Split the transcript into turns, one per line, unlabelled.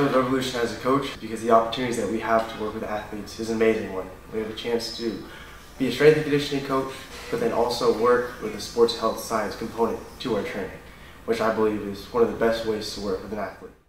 with Revolution as a coach because the opportunities that we have to work with athletes is an amazing one. We have a chance to be a strength and conditioning coach, but then also work with a sports health science component to our training, which I believe is one of the best ways to work with an athlete.